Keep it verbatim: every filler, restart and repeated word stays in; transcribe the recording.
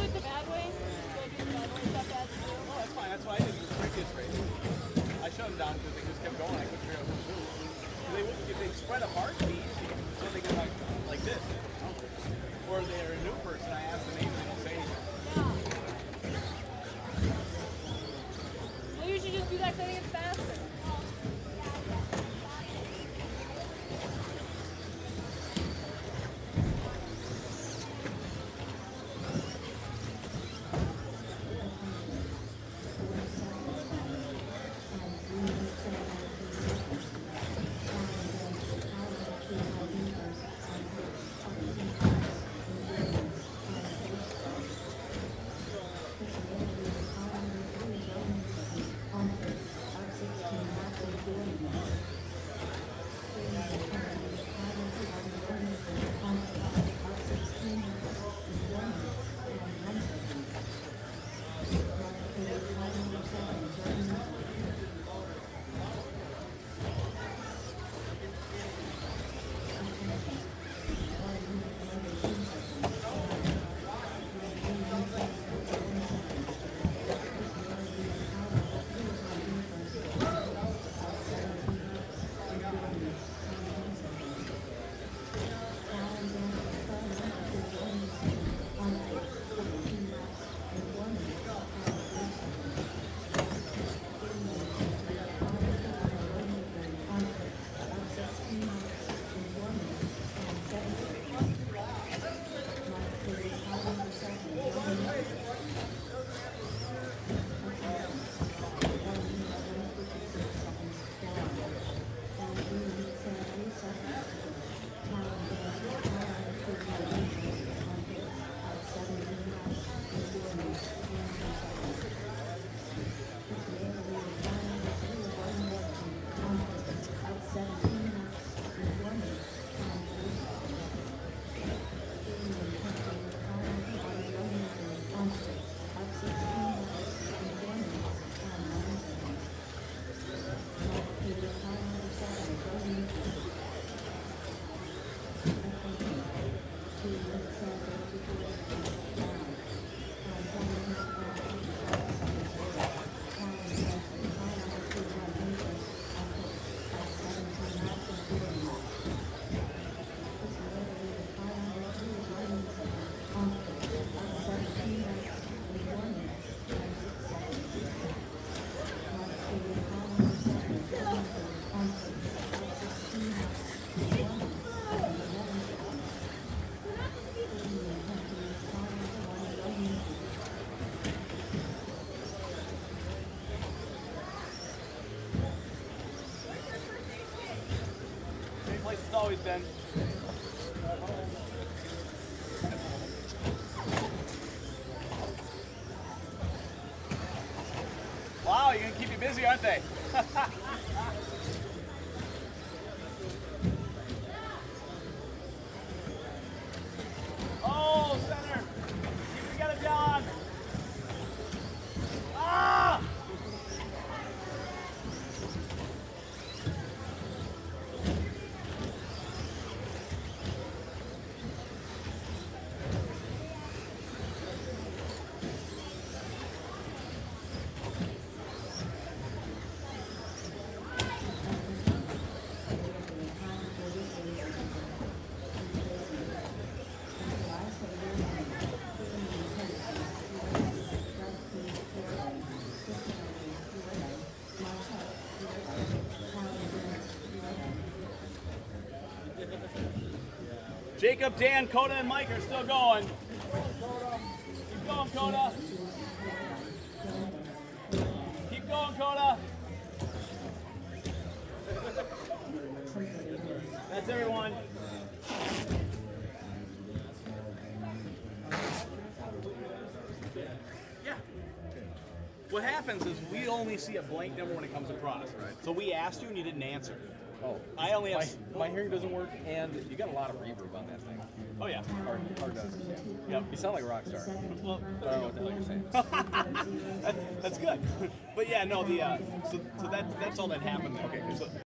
it the bad way? Do I do it the bad way? Is that bad to do? Oh, that's fine. That's why I did the previous race. I shut them down because they just kept going. I couldn't figure out what to do. If they, if they spread apart, it'd be easy. So they go like, like this. Or if they're a new person, I ask the name and they don't say anything. Yeah. Well, you should just do that because I think it's faster. It's always been. Wow, you're gonna keep you busy, aren't they? Oh, center! Keep it together, John! Ah! Jacob, Dan, Coda, and Mike are still going. Keep going, Coda. Keep going, Coda. That's everyone. Yeah. What happens is we only see a blank number when it comes across. Right. So we asked you and you didn't answer. Oh, I only have. My, my hearing doesn't work, and you got a lot of reverb on that thing. Oh yeah. Hard, hard to understand. Yep. You sound like a rock star. Well, I don't know what the hell you're saying. that's, that's good. But yeah, no, the uh, so so that's that's all that happened there. Okay, So,